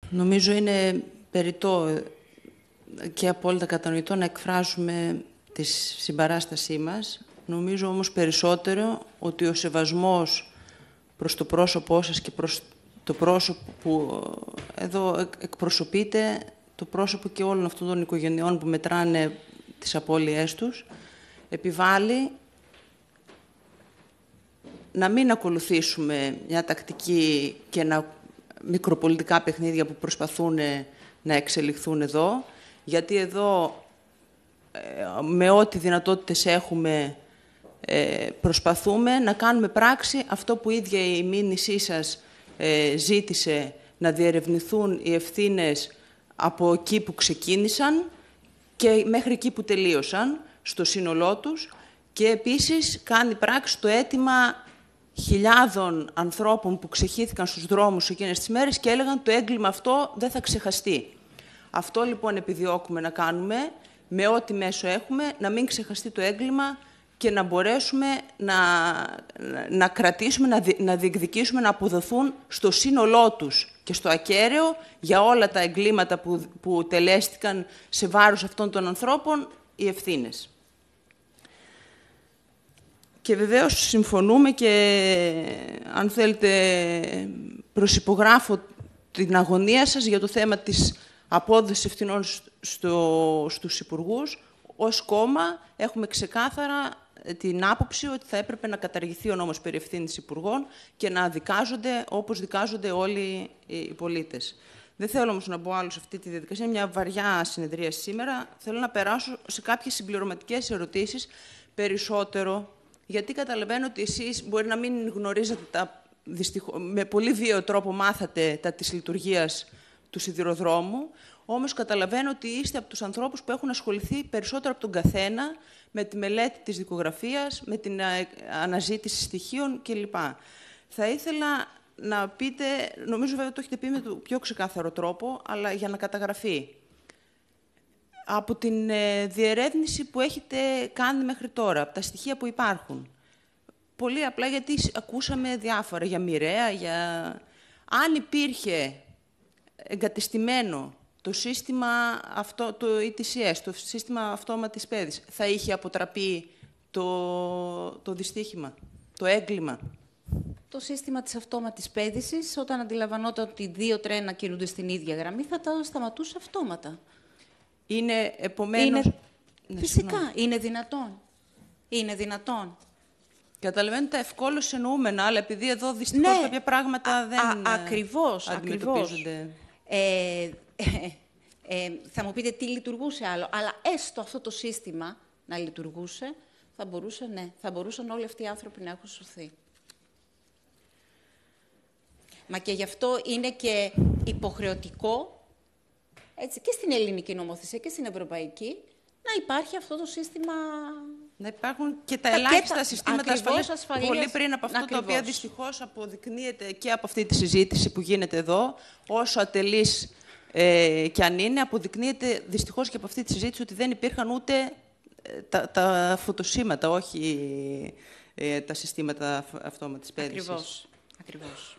Νομίζω είναι περιττό και απόλυτα κατανοητό να εκφράσουμε τη συμπαράστασή μας. Νομίζω όμως περισσότερο ότι ο σεβασμός προς το πρόσωπό σας και προς το πρόσωπο που εδώ εκπροσωπείται, το πρόσωπο και όλων αυτών των οικογενειών που μετράνε τις απώλειές τους, επιβάλλει να μην ακολουθήσουμε μια τακτική και μικροπολιτικά παιχνίδια που προσπαθούν να εξελιχθούν εδώ, γιατί εδώ με ό,τι δυνατότητες έχουμε προσπαθούμε να κάνουμε πράξη αυτό που η ίδια η μήνυσή σας ζήτησε, να διερευνηθούν οι ευθύνες από εκεί που ξεκίνησαν και μέχρι εκεί που τελείωσαν, στο σύνολό τους, και επίσης κάνει πράξη το αίτημα χιλιάδων ανθρώπων που ξεχύθηκαν στους δρόμους εκείνες τις μέρες και έλεγαν το έγκλημα αυτό δεν θα ξεχαστεί. Αυτό λοιπόν επιδιώκουμε να κάνουμε, με ό,τι μέσο έχουμε, να μην ξεχαστεί το έγκλημα και να μπορέσουμε να κρατήσουμε, να διεκδικήσουμε, να αποδοθούν στο σύνολό τους και στο ακέραιο για όλα τα εγκλήματα που τελέστηκαν σε βάρος αυτών των ανθρώπων οι ευθύνες. Και βεβαίως συμφωνούμε και, αν θέλετε, προσυπογράφω την αγωνία σας για το θέμα της απόδοσης ευθυνών στους υπουργούς. Ως κόμμα έχουμε ξεκάθαρα την άποψη ότι θα έπρεπε να καταργηθεί ο νόμος περί ευθύνης υπουργών και να δικάζονται όπως δικάζονται όλοι οι πολίτες. Δεν θέλω όμως να μπω άλλο σε αυτή τη διαδικασία. Είναι μια βαριά συνεδρία σήμερα. Θέλω να περάσω σε κάποιες συμπληρωματικές ερωτήσεις περισσότερο, γιατί καταλαβαίνω ότι εσείς μπορεί να μην γνωρίζετε με πολύ βίαιο τρόπο μάθατε της λειτουργίας του σιδηροδρόμου, όμως καταλαβαίνω ότι είστε από τους ανθρώπους που έχουν ασχοληθεί περισσότερο από τον καθένα με τη μελέτη της δικογραφίας, με την αναζήτηση στοιχείων κλπ. Θα ήθελα να πείτε, νομίζω βέβαια το έχετε πει με τον πιο ξεκάθαρο τρόπο, αλλά για να καταγραφεί. Από την διερεύνηση που έχετε κάνει μέχρι τώρα, από τα στοιχεία που υπάρχουν. Πολύ απλά γιατί ακούσαμε διάφορα για μοιραία, αν υπήρχε εγκατεστημένο το σύστημα το ETCS, το σύστημα αυτόματης πέδησης, θα είχε αποτραπεί το δυστύχημα, το έγκλημα. Το σύστημα της αυτόματης πέδησης, όταν αντιλαμβανόταν ότι 2 τρένα κινούνται στην ίδια γραμμή, θα τα σταματούσε αυτόματα. Είναι επομένως... Φυσικά, είναι δυνατόν. Είναι δυνατόν. Καταλαβαίνετε τα ευκόλως εννοούμενα, αλλά επειδή εδώ δυστυχώς κάποια πράγματα δεν αντιμετωπίζονται. Θα μου πείτε τι λειτουργούσε άλλο, αλλά έστω αυτό το σύστημα να λειτουργούσε, θα μπορούσαν όλοι αυτοί οι άνθρωποι να έχουν σωθεί. Μα και γι' αυτό είναι και υποχρεωτικό, έτσι, και στην ελληνική νομοθεσία και στην ευρωπαϊκή, να υπάρχει αυτό το σύστημα... Να υπάρχουν και τα ελάχιστα συστήματα ασφαλείας πολύ πριν από αυτό, τα οποία δυστυχώς αποδεικνύεται και από αυτή τη συζήτηση που γίνεται εδώ, όσο ατελής κι αν είναι, αποδεικνύεται δυστυχώς και από αυτή τη συζήτηση ότι δεν υπήρχαν ούτε τα φωτοσύματα, όχι τα συστήματα αυτόματης πέδησης. Ακριβώς.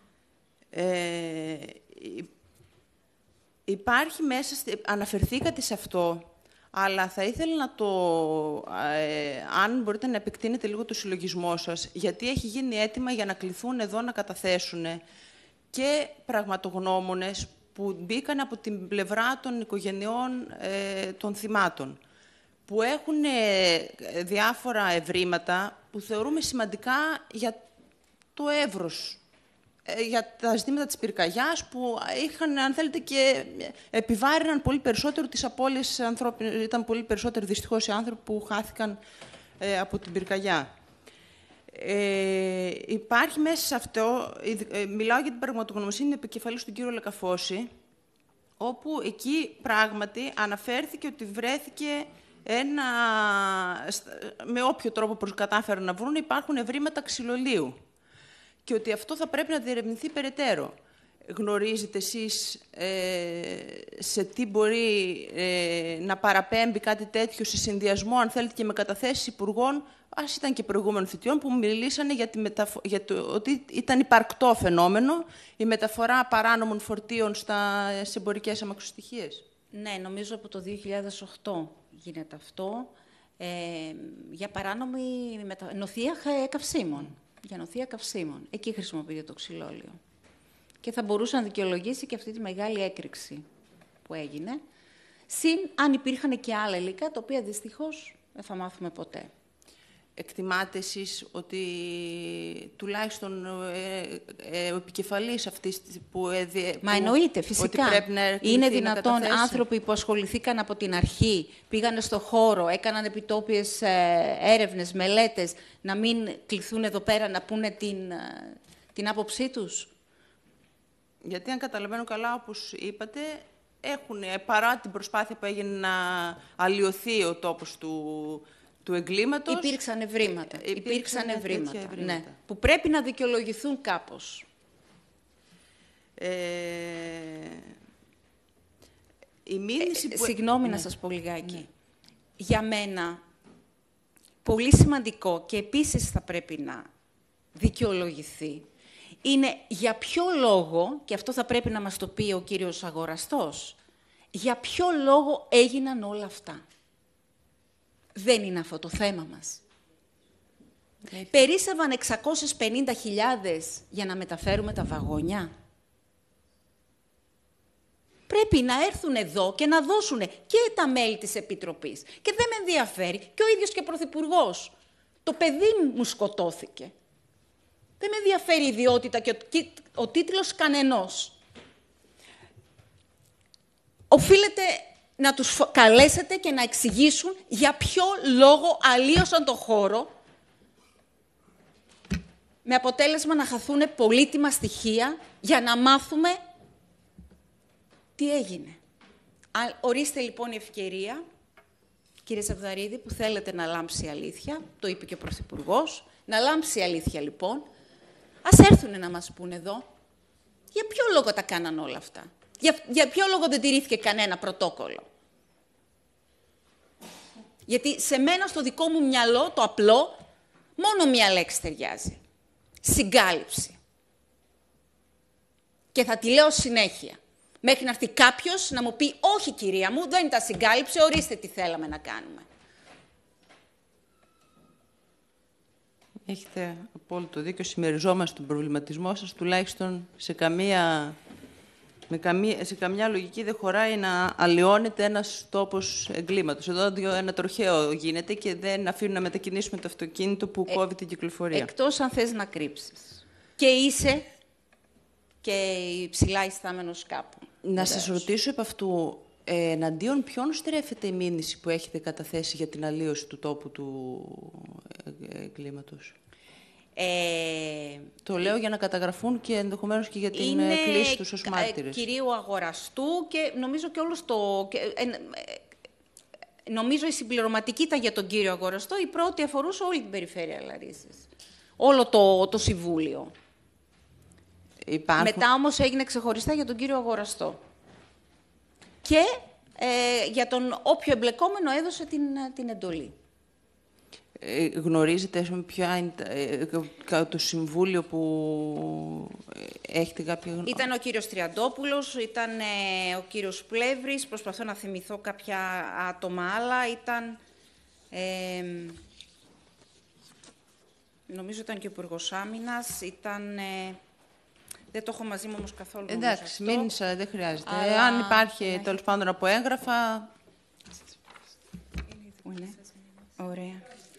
Υπάρχει μέσα, αναφερθήκατε σε αυτό, αλλά θα ήθελα να αν μπορείτε να επεκτείνετε λίγο το συλλογισμό σας, γιατί έχει γίνει αίτημα για να κληθούν εδώ να καταθέσουν και πραγματογνώμονες που μπήκαν από την πλευρά των οικογενειών των θυμάτων, που έχουν διάφορα ευρήματα που θεωρούμε σημαντικά για το εύρος, για τα ζητήματα της πυρκαγιάς που είχαν, αν θέλετε, και επιβάρυναν πολύ περισσότερο τις απώλειες ανθρώπων. Ήταν πολύ περισσότερο δυστυχώς οι άνθρωποι που χάθηκαν από την πυρκαγιά. Υπάρχει μέσα σε αυτό, μιλάω για την πραγματογνωμοσύνη επικεφαλής του κύριου Λακαφώση, όπου εκεί πράγματι αναφέρθηκε ότι βρέθηκε με όποιο τρόπο κατάφεραν να βρουν, υπάρχουν ευρήματα ξυλολίου και ότι αυτό θα πρέπει να διερευνηθεί περαιτέρω. γνωρίζετε εσείς σε τι μπορεί να παραπέμπει κάτι τέτοιο σε συνδυασμό, αν θέλετε, και με καταθέσεις υπουργών, ας ήταν και προηγούμενων θητιών, που μιλήσανε για το ότι ήταν υπαρκτό φαινόμενο η μεταφορά παράνομων φορτίων σε εμπορικές αμαξοστοιχίες. Ναι, νομίζω από το 2008 γίνεται αυτό. Για παράνομη νοθεία καυσίμων. Για νοθεία καυσίμων. Εκεί χρησιμοποιείται το ξυλόλαιο. Και θα μπορούσε να δικαιολογήσει και αυτή τη μεγάλη έκρηξη που έγινε. Συν αν υπήρχαν και άλλα υλικά, τα οποία δυστυχώς δεν θα μάθουμε ποτέ. Εκτιμάτε εσείς ότι τουλάχιστον ο επικεφαλής αυτής που Μα εννοείται, φυσικά. Είναι δυνατόν άνθρωποι που ασχοληθήκαν από την αρχή, πήγανε στο χώρο, έκαναν επιτόπιες έρευνες, μελέτες, να μην κληθούν εδώ πέρα να πούνε την άποψή τους? Γιατί αν καταλαβαίνω καλά, όπως είπατε, παρά την προσπάθεια που έγινε να αλλοιωθεί ο τόπος του εγκλήματος. Υπήρξαν ευρήματα. Ναι, που πρέπει να δικαιολογηθούν κάπως. Η μήνυση που... Συγγνώμη να σας πω λιγάκι. Ναι. Για μένα, πολύ σημαντικό και επίσης θα πρέπει να δικαιολογηθεί, είναι για ποιο λόγο, και αυτό θα πρέπει να μας το πει ο κύριος αγοραστός, για ποιο λόγο έγιναν όλα αυτά. Δεν είναι αυτό το θέμα μας. Περίσσευαν 650.000 για να μεταφέρουμε τα βαγόνια. Πρέπει να έρθουν εδώ και να δώσουν και τα μέλη της Επιτροπής. Και δεν με ενδιαφέρει. Και ο ίδιος και πρωθυπουργός. Το παιδί μου σκοτώθηκε. Δεν με ενδιαφέρει η ιδιότητα και ο τίτλος κανενός. Οφείλετε να τους καλέσετε και να εξηγήσουν για ποιο λόγο αλλίωσαν το χώρο, με αποτέλεσμα να χαθούν πολύτιμα στοιχεία για να μάθουμε τι έγινε. Ορίστε λοιπόν η ευκαιρία, κύριε Σαβδαρίδη, που θέλετε να λάμψει η αλήθεια, το είπε και ο Πρωθυπουργός, να λάμψει η αλήθεια λοιπόν, ας έρθουν να μας πούνε εδώ για ποιο λόγο τα κάναν όλα αυτά. Για ποιο λόγο δεν τηρήθηκε κανένα πρωτόκολλο. Γιατί σε μένα, στο δικό μου μυαλό, το απλό, μόνο μία λέξη ταιριάζει. Συγκάλυψη. Και θα τη λέω συνέχεια. Μέχρι να έρθει κάποιος να μου πει «Όχι, κυρία μου, δεν ήταν συγκάλυψη, ορίστε τι θέλαμε να κάνουμε». Έχετε απόλυτο δίκιο. Συμμεριζόμαστε τον προβληματισμό σας, τουλάχιστον σε καμιά λογική δεν χωράει να αλλοιώνεται ένας τόπος εγκλήματος. Εδώ ένα τροχαίο γίνεται και δεν αφήνουν να μετακινήσουμε το αυτοκίνητο που κόβει την κυκλοφορία. Εκτός αν θες να κρύψεις. Και είσαι και ψηλά ιστάμενος κάπου. Να σας ρωτήσω επ' αυτού, εναντίον ποιον στρέφεται η μήνυση που έχετε καταθέσει για την αλλίωση του τόπου του εγκλήματος? Το λέω για να καταγραφούν και ενδεχομένως και για την κλίση τους ως μάρτυρες. Κυρίου αγοραστού και νομίζω και όλος το... νομίζω η συμπληρωματική ήταν για τον κύριο αγοραστό, η πρώτη αφορούσε όλη την περιφέρεια Λαρίσης. Όλο το Συμβούλιο. Μετά όμως έγινε ξεχωριστά για τον κύριο αγοραστό. Και για τον όποιο εμπλεκόμενο έδωσε την εντολή. Γνωρίζετε ποια είναι το συμβούλιο που έχετε κάποια... Ήταν ο κύριος Τριαντόπουλος, ήταν ο κύριος Πλεύρης, προσπαθώ να θυμηθώ κάποια άτομα άλλα, ήταν... νομίζω ήταν και ο Υπουργός Άμυνας, ήταν... δεν το έχω μαζί μου όμως καθόλου. Εντάξει, μήνυσα, δεν χρειάζεται. Αν υπάρχει τέλος πάντων από έγγραφα... Πού είναι? Ωραία.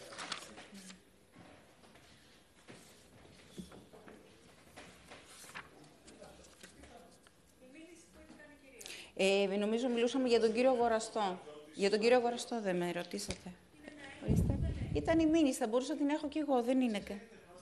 Νομίζω μιλούσαμε για τον κύριο αγοραστό. Για τον κύριο αγοραστό δεν με ρωτήσατε. Ορίστε. Ήταν η μήνυση, θα μπορούσα να την έχω κι εγώ, δεν είναι και.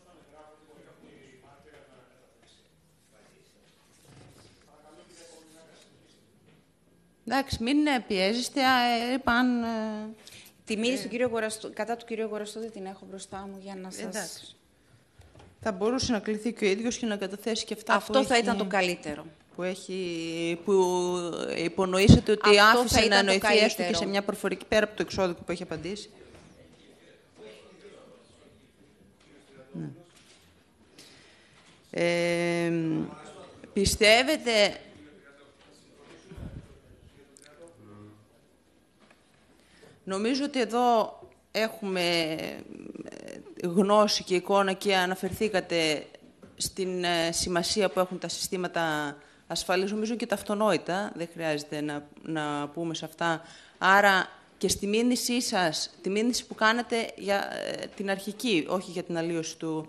Εντάξει, μην πιέζεστε, είπαν... Τη μήνυση του κύριου αγοραστού, κατά του κύριου αγοραστού δεν την έχω μπροστά μου για να σας... Εντάξει. Θα μπορούσε να κληθεί και ο ίδιος και να καταθέσει και αυτά Αυτό θα ήταν το καλύτερο. Που υπονοήσατε ότι Αυτό άφησε να εννοηθεί έστω και καλύτερο. σε μια προφορική, πέρα από το εξώδικο που έχει απαντήσει. Ναι. Πιστεύετε... Νομίζω ότι εδώ έχουμε γνώση και εικόνα και αναφερθήκατε στην σημασία που έχουν τα συστήματα ασφαλείας. Νομίζω και τα αυτονόητα, δεν χρειάζεται να πούμε σε αυτά. Άρα και στη μήνυσή σας, τη μήνυση που κάνατε για την αρχική, όχι για την αλλίωση του,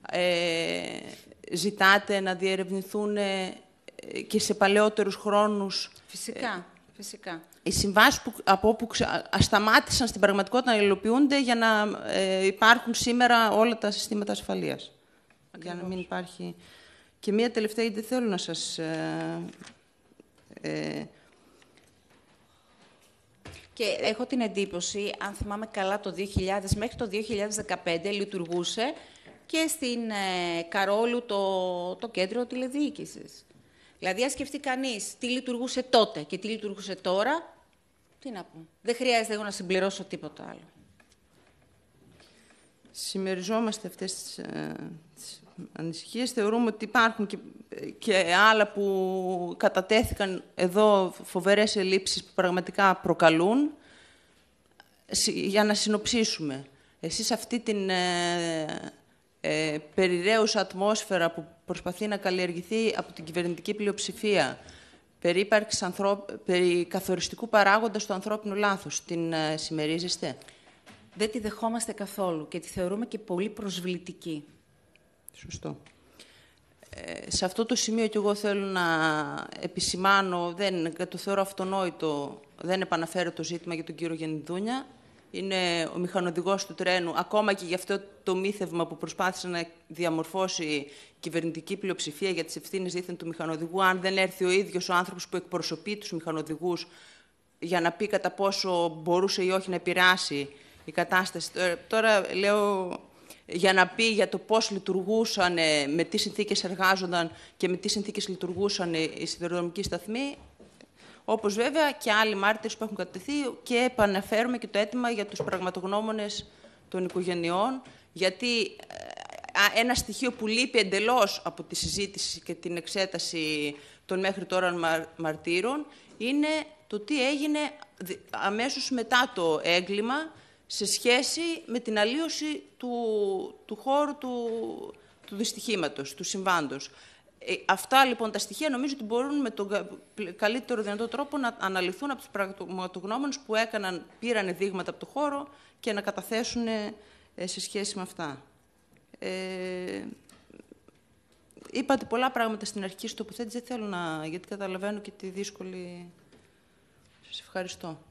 ζητάτε να διερευνηθούν και σε παλαιότερους χρόνους. Φυσικά, φυσικά. Οι συμβάσεις από όπου σταμάτησαν στην πραγματικότητα να υλοποιούνται για να υπάρχουν σήμερα όλα τα συστήματα ασφαλείας. Ακριβώς. Για να μην υπάρχει... Και μία τελευταία, γιατί θέλω να σας... Και έχω την εντύπωση, αν θυμάμαι καλά, το 2000 μέχρι το 2015 λειτουργούσε και στην Καρόλου το κέντρο τηλεδιοίκησης. Δηλαδή, αν σκεφτεί κανείς τι λειτουργούσε τότε και τι λειτουργούσε τώρα, τι να πω. Δεν χρειάζεται εγώ να συμπληρώσω τίποτα άλλο. Συμμεριζόμαστε αυτές τις ανησυχίες. Θεωρούμε ότι υπάρχουν και άλλα που κατατέθηκαν εδώ, φοβερές ελλείψεις που πραγματικά προκαλούν. Για να συνοψίσουμε, εσείς αυτή την περιραίουσα ατμόσφαιρα που προσπαθεί να καλλιεργηθεί από την κυβερνητική πλειοψηφία περί καθοριστικού παράγοντα στο ανθρώπινο λάθος, την συμμερίζεστε? Δεν τη δεχόμαστε καθόλου και τη θεωρούμε και πολύ προσβλητική. Σωστό. Σε αυτό το σημείο κι εγώ θέλω να επισημάνω, το θεωρώ αυτονόητο, δεν επαναφέρω το ζήτημα για τον κύριο Γεννηδούνια. Είναι ο μηχανοδηγός του τρένου, ακόμα και για αυτό το μύθευμα που προσπάθησε να διαμορφώσει η κυβερνητική πλειοψηφία για τις ευθύνες δήθεν του μηχανοδηγού, αν δεν έρθει ο ίδιος ο άνθρωπος που εκπροσωπεί τους μηχανοδηγούς για να πει κατά πόσο μπορούσε ή όχι να επηρεάσει η κατάσταση. Τώρα λέω για να πει για το πώς λειτουργούσαν, με τι συνθήκες εργάζονταν και με τι συνθήκες λειτουργούσαν οι σιδηροδρομικοί σταθμοί. Όπως βέβαια και άλλοι μάρτυρες που έχουν κατατεθεί, και επαναφέρουμε και το αίτημα για τους πραγματογνώμονες των οικογενειών, γιατί ένα στοιχείο που λείπει εντελώς από τη συζήτηση και την εξέταση των μέχρι τώρα μαρτύρων είναι το τι έγινε αμέσως μετά το έγκλημα σε σχέση με την αλλίωση του χώρου του δυστυχήματος, του συμβάντος. Αυτά λοιπόν τα στοιχεία νομίζω ότι μπορούν με τον καλύτερο δυνατό τρόπο να αναλυθούν από τους πραγματογνώμονες που πήραν δείγματα από το χώρο και να καταθέσουν σε σχέση με αυτά. Είπατε πολλά πράγματα στην αρχική σου τοποθέτηση, δεν θέλω γιατί καταλαβαίνω και τη δύσκολη... Σας ευχαριστώ.